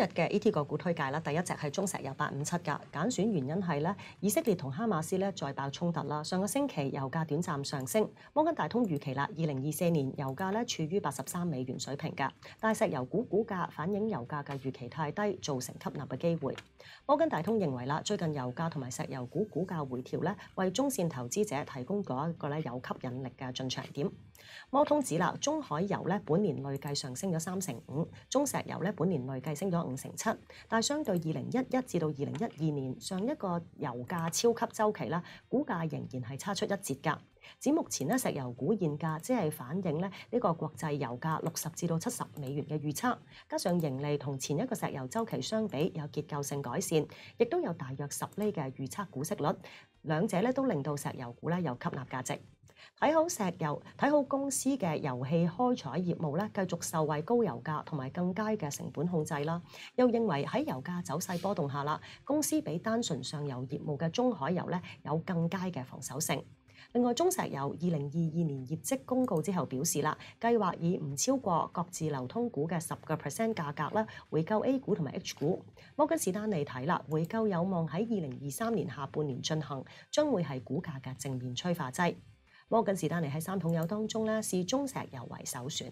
嘅 AT 個股推介啦，第一隻係中石油857㗎，揀選原因係咧，以色列同哈馬斯咧再爆衝突啦。上個星期油價短暫上升，摩根大通預期啦，2024年油價咧處於83美元水平㗎，但係石油股股價反映油價嘅預期太低，造成吸納嘅機會。摩根大通認為啦，最近油價同埋石油股股價回調咧，為中線投資者提供咗一個咧有吸引力嘅進場點。摩通指啦，中海油咧本年累計上升咗35%，中石油咧本年累計升咗57%，但係相對2011至到2012年上一個油價超級週期啦，股價仍然係差出一截㗎。指目前咧石油股現價只係反映咧呢個國際油價60至到70美元嘅預測，加上盈利同前一個石油週期相比有結構性改善，亦都有大約10厘嘅預測股息率，兩者咧都令到石油股咧有吸納價值。睇好石油，睇好公司嘅油氣開採業務咧，繼續受惠高油價同埋更佳嘅成本控制啦。又認為喺油價走勢波動下啦，公司比單純上游業務嘅中海油咧有更佳嘅防守性。另外，中石油2022年業績公告之後表示啦，計劃以唔超過各自流通股嘅10%價格啦，回購 A 股同埋 H 股。摩根士丹利睇啦，回購有望喺2023年下半年進行，將會係股價嘅正面催化劑。摩根士丹利喺三桶油當中咧，視中石油為首選。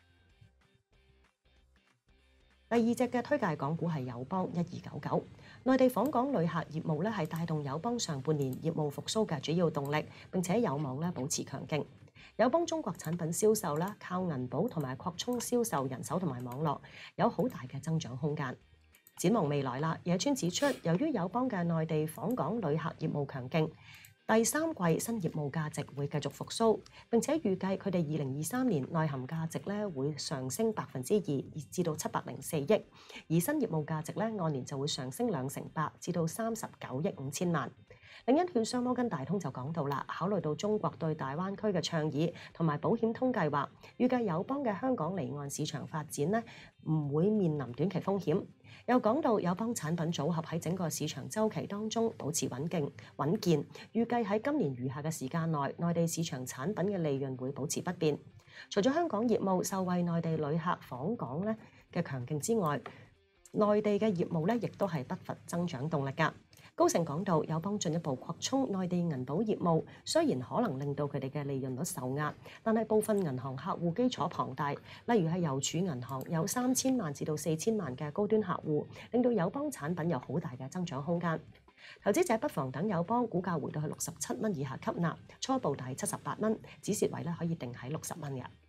第二隻嘅推介港股係友邦1299，內地訪港旅客業務咧係帶動友邦上半年業務復甦嘅主要動力，並且有望咧保持強勁。友邦中國產品銷售啦，靠銀保同埋擴充銷售人手同埋網絡，有好大嘅增長空間。展望未來啦，野村指出，由於友邦嘅內地訪港旅客業務強勁，第三季新業務價值會繼續復甦，並且預計佢哋2023年內含價值咧會上升2%至到704億，而新業務價值咧按年就會上升28%至到39億5千萬。另一券商摩根大通就講到啦，考慮到中國對大灣區嘅倡議同埋保險通計劃，預計友邦嘅香港離岸市場發展咧唔會面臨短期風險。又講到友邦產品組合喺整個市場週期當中保持穩健，預計喺今年餘下嘅時間內，內地市場產品嘅利潤會保持不變。除咗香港業務受惠內地旅客訪港咧嘅強勁之外，內地嘅業務咧亦都係不乏增長動力㗎。高盛講到，友邦進一步擴充內地銀保業務，雖然可能令到佢哋嘅利潤率受壓，但係部分銀行客戶基礎龐大，例如係郵儲銀行有3000萬至到4000萬嘅高端客戶，令到友邦產品有好大嘅增長空間。投資者不妨等友邦股價回到去67蚊以下吸納，初步大78蚊，止蝕位咧可以定喺60蚊嘅。